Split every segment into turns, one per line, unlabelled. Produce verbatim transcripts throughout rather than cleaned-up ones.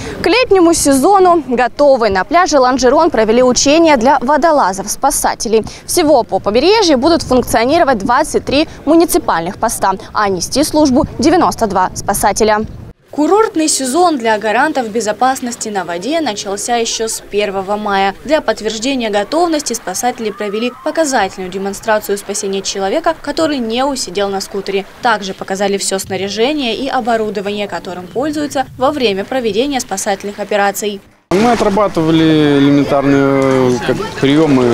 К летнему сезону готовы. На пляже Ланжерон провели учения для водолазов-спасателей. Всего по побережью будут функционировать двадцать три муниципальных поста, а нести службу девяносто два спасателя. Курортный сезон для гарантов безопасности на воде начался еще с первого мая. Для подтверждения готовности спасатели провели показательную демонстрацию спасения человека, который не усидел на скутере. Также показали все снаряжение и оборудование, которым пользуются во время проведения спасательных операций.
Мы отрабатывали элементарные как, приемы,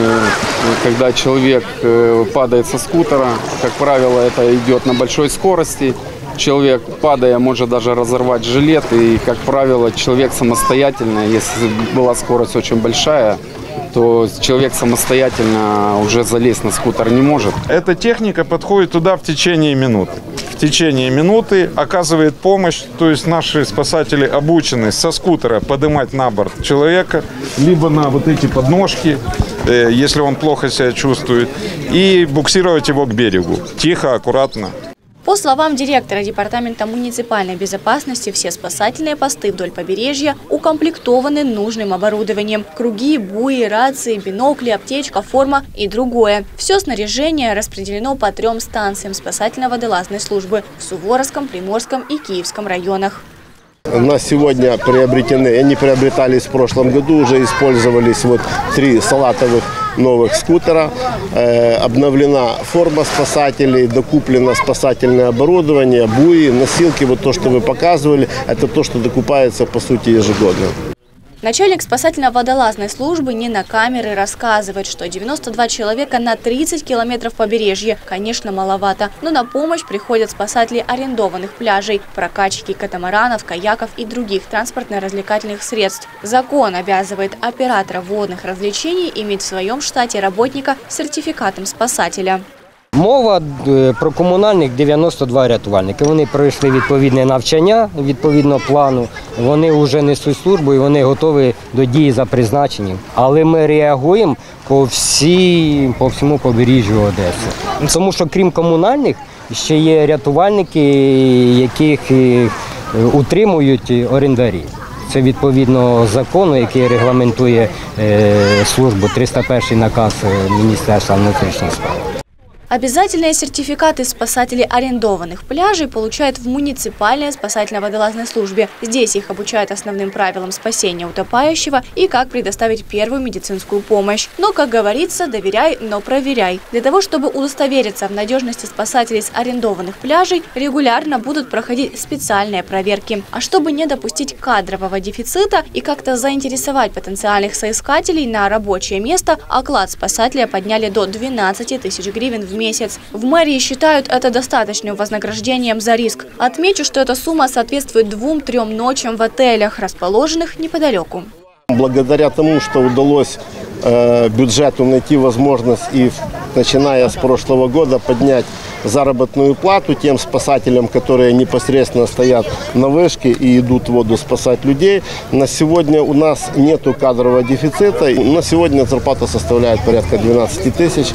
когда человек падает со скутера. Как правило, это идет на большой скорости. Человек, падая, может даже разорвать жилет. И, как правило, человек самостоятельно, если была скорость очень большая, то человек самостоятельно уже залезть на скутер не может.
Эта техника подходит туда в течение минуты. В течение минуты оказывает помощь, то есть наши спасатели обучены со скутера поднимать на борт человека, либо на вот эти подножки, если он плохо себя чувствует, и буксировать его к берегу. Тихо, аккуратно.
По словам директора департамента муниципальной безопасности, все спасательные посты вдоль побережья укомплектованы нужным оборудованием. Круги, буи, рации, бинокли, аптечка, форма и другое. Все снаряжение распределено по трем станциям спасательно-водолазной службы в Суворовском, Приморском и Киевском районах.
На сегодня приобретены, они приобретались в прошлом году, уже использовались вот три салатовых новых скутера, э, обновлена форма спасателей, докуплено спасательное оборудование, буи, носилки, вот то, что вы показывали, это то, что докупается по сути ежегодно.
Начальник спасательно-водолазной службы не на камеры рассказывает, что девяносто два человека на тридцать километров побережья, конечно, маловато. Но на помощь приходят спасатели арендованных пляжей, прокатчики катамаранов, каяков и других транспортно-развлекательных средств. Закон обязывает оператора водных развлечений иметь в своем штате работника с сертификатом спасателя.
Мова про комунальних дев'яносто два рятувальники. Вони пройшли відповідне навчання, відповідно плану. Вони вже несуть службу і вони готові до дії за призначенням. Але ми реагуємо по, всі, по всьому побережжю Одеси. Тому що крім комунальних, ще є рятувальники, яких утримують орендарі. Це відповідно закону, який регламентує службу, триста перший наказ Міністерства внутрішніх справ.
Обязательные сертификаты спасателей арендованных пляжей получают в муниципальной спасательно-водолазной службе. Здесь их обучают основным правилам спасения утопающего и как предоставить первую медицинскую помощь. Но, как говорится, доверяй, но проверяй. Для того, чтобы удостовериться в надежности спасателей с арендованных пляжей, регулярно будут проходить специальные проверки. А чтобы не допустить кадрового дефицита и как-то заинтересовать потенциальных соискателей на рабочее место, оклад спасателя подняли до двенадцати тысяч гривен в месяц. месяц. В мэрии считают это достаточным вознаграждением за риск. Отмечу, что эта сумма соответствует двум-трем ночам в отелях, расположенных неподалеку.
Благодаря тому, что удалось э, бюджету найти возможность и начиная с прошлого года поднять заработную плату тем спасателям, которые непосредственно стоят на вышке и идут в воду спасать людей. На сегодня у нас нет кадрового дефицита. На сегодня зарплата составляет порядка двенадцати тысяч.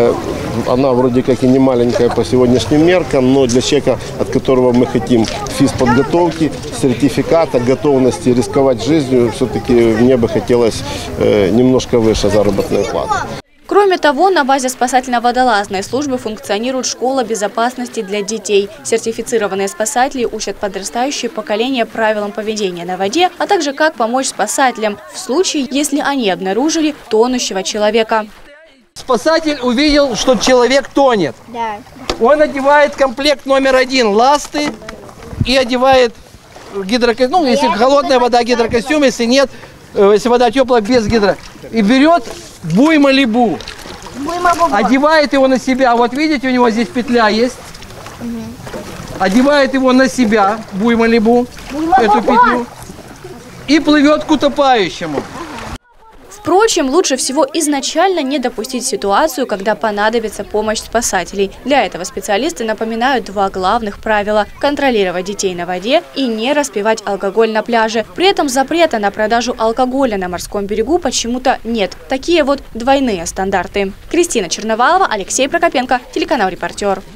Она вроде как и не маленькая по сегодняшним меркам, но для человека, от которого мы хотим физподготовки, сертификата, готовности рисковать жизнью, все-таки мне бы хотелось немножко выше заработной платы.
Кроме того, на базе спасательно-водолазной службы функционирует школа безопасности для детей. Сертифицированные спасатели учат подрастающее поколение правилам поведения на воде, а также как помочь спасателям в случае, если они обнаружили тонущего человека.
Спасатель увидел, что человек тонет.
Да.
Он одевает комплект номер один ласты и одевает гидрокостюм. Ну, если холодная вода, гидрокостюм, если нет, если вода теплая, без гидро. И берет буй Малибу. Одевает его на себя. Вот видите, у него здесь петля есть. Угу. Одевает его на себя, буй Малибу, эту петлю. И плывет к утопающему.
Впрочем, лучше всего изначально не допустить ситуацию, когда понадобится помощь спасателей. Для этого специалисты напоминают два главных правила – контролировать детей на воде и не распивать алкоголь на пляже. При этом запрета на продажу алкоголя на морском берегу почему-то нет. Такие вот двойные стандарты. Кристина Черновалова, Алексей Прокопенко, телеканал «Репортер».